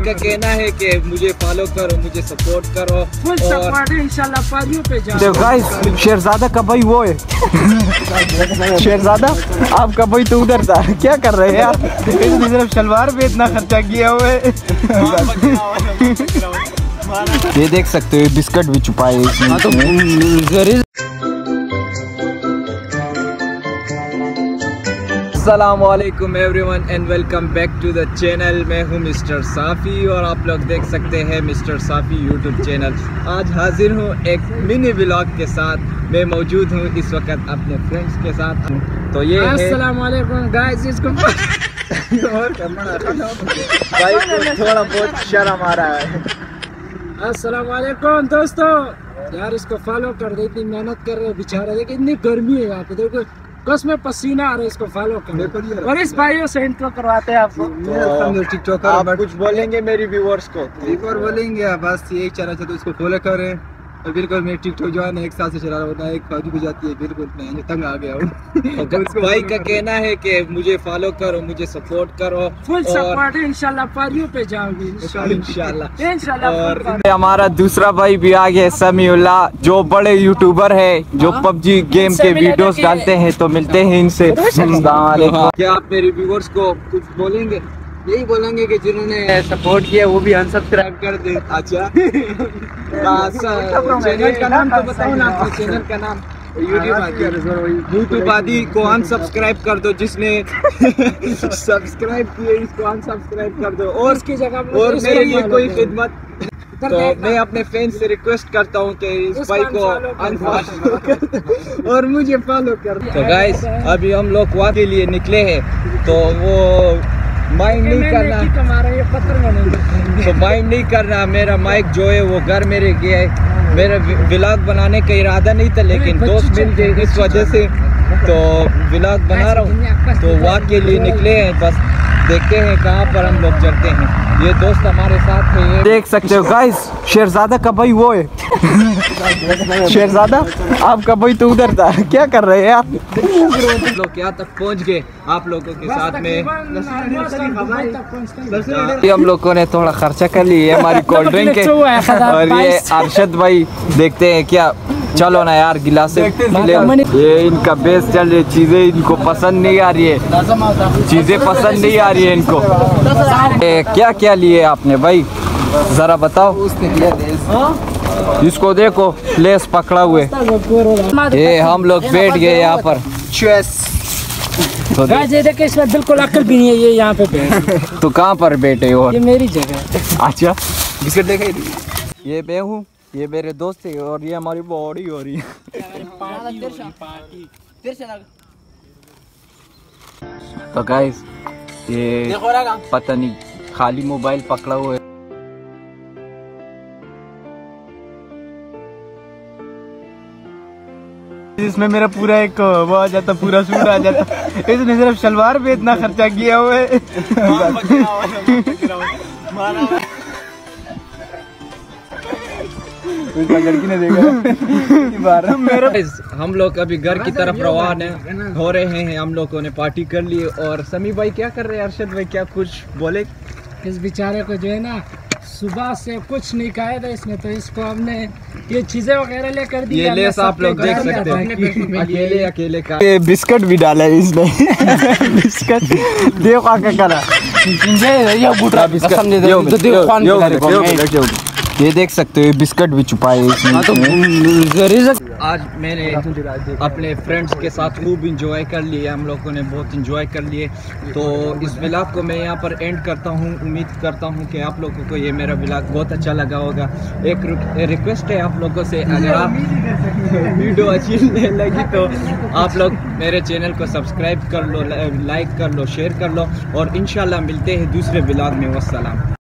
का कहना है कि मुझे फॉलो करो, मुझे सपोर्ट करो और इंशाल्लाह पारियों पे जाओ। देखो गाइस, शेरजादा का भाई वो है। शेरजादा आपका भाई तो उधर था, क्या कर रहे हैं आप? सिर्फ शलवार पे इतना खर्चा किया हुआ है। ये देख सकते हो, बिस्किट भी छुपाए इसमें। अस्सलामुअलैकुम everyone and welcome back to the channel. मैं हूं मिस्टर साफ़ी और आप लोग देख सकते हैं मिस्टर साफ़ी यूट्यूब चैनल। आज हाजिर हूं एक मिनी व्लॉग के साथ। मैं मौजूद हूं इस वक्त अपने फ्रेंड्स के साथ। तो ये अस्सलामुअलैकुम गाइस, इसको और भाई को थोड़ा बहुत शर्म आ रहा है। अस्सलामुअलैकुम दोस्तों, यार इसको फॉलो कर दे, इतनी मेहनत कर रहे बेचारा। देखिए इतनी गर्मी है यहाँ पे, देखो कस में पसीना आ रहा है। इसको फॉलो कर और इस भाइयों से इंट्रो करवाते हैं आपको। टिकटॉकर आप कुछ बोलेंगे मेरी व्यूअर्स को? एक और बोलेंगे बस यही चाह रहा था, तो इसको फॉलो करें। और बिल्कुल मैं टिकटॉक जो है ना 1 साल से चला रहा हूँ, एक फौजी भी जाती है, बिल्कुल मैं तंग आ गया हूँ। भाई का कहना है कि मुझे फॉलो करो, मुझे सपोर्ट करो, फुल सपोर्ट है। इंशाल्लाह पारियों पे जाओगे इंशाल्लाह। और हमारा दूसरा भाई भी आ गया, समीउल्लाह, जो बड़े यूट्यूबर है, जो पबजी गेम के वीडियोस डालते हैं। तो मिलते हैं इनसे। क्या आप मेरे व्यूअर्स को कुछ बोलेंगे? यही बोलेंगे कि जिन्होंने सपोर्ट किया वो भी अनसब्सक्राइब कर दे। अच्छा चैनल का नाम तो बताओ ना, आपके चैनल का नाम। यूट्यूब आदि को अनसब्सक्राइब कर दो, जिसने सब्सक्राइब किए इसको अनसब्सक्राइब कर दो। और इसकी जगह और मेरे लिए कोई खिदमत, तो मैं अपने फैंस से रिक्वेस्ट करता हूँ कि इस भाई को अनफॉलो और मुझे फॉलो कर। तो गाइस अभी हम लोग वहाँ के लिए निकले हैं, तो वो माइंड नहीं करना, तो माइंड नहीं करना। मेरा माइक जो है वो घर मेरे गया है। मेरा व्लॉग बनाने का इरादा नहीं था, लेकिन दोस्त मिल गए इस वजह से तो व्लॉग बना रहा हूँ। तो वहाँ के लिए निकले हैं, बस देखते हैं कहाँ पर हम लोग चलते हैं। ये दोस्त हमारे साथ है, देख सकते हो गाइस, शेरजादा का भाई वो है। शेरजादा आपका भाई तो उधर था, क्या कर रहे हैं आप? लोग यहाँ तक पहुँच गए आप लोगों के साथ में। हम लोगों ने थोड़ा खर्चा कर लिया, हमारी कोल्ड ड्रिंक है। और ये अरशद भाई देखते हैं क्या। चलो ना यार, गिलासे ये इनका बेस चल रही, चीजें इनको पसंद नहीं आ रही है, चीजें पसंद नहीं आ रही है इनको। क्या क्या लिए आपने भाई, जरा बताओ। इसको देखो, लेस पकड़ा हुए। ये हम लोग बैठ गए यहाँ पर। तो ये देखिए, इसमें बिल्कुल अक्ल भी नहीं है ये यहाँ पे। तो कहाँ पर बैठे हो? ये मेरी जगह है। अच्छा, बिस्किट देखे? ये मैं हूँ, ये मेरे दोस्त है, और ये हमारी बॉडी हो रही है। तो गाइस ये पता नहीं खाली मोबाइल पकड़ा हुआ है। इसमें मेरा पूरा एक वो आ जाता, पूरा सूट आ जाता। इसने सिर्फ शलवार पे इतना खर्चा किया हुआ है। लड़की ने देखा। मेरा हम लोग अभी घर की तरफ रवाना हो रहे हैं। हम लोगों ने पार्टी कर ली। और समी भाई क्या कर रहे हैं? अरशद भाई क्या कुछ बोले? इस बेचारे को जो है ना, सुबह से कुछ नहीं खाया था इसने, तो इसको हमने ये चीजें वगैरह लेकर दी। ये लेस आप लोग देख सकते हैं, अकेले अकेले का। ये बिस्किट भी डाला है इसने। बिस्किट देखो क्या करा। ये देख सकते हो, बिस्किट भी छुपाए इसमें। आज मैंने अपने फ्रेंड्स के साथ खूब इंजॉय कर लिया, हम लोगों ने बहुत इंजॉय कर लिए। तो इस व्लॉग को मैं यहाँ पर एंड करता हूँ। उम्मीद करता हूँ कि आप लोगों को ये मेरा व्लॉग बहुत अच्छा लगा होगा। एक रिक्वेस्ट है आप लोगों से, अगर आप वीडियो अच्छी लगी तो आप लोग मेरे चैनल को सब्सक्राइब कर लो, लाइक कर लो, शेयर कर लो। और इंशाल्लाह मिलते हैं दूसरे व्लॉग में। वस्सलाम।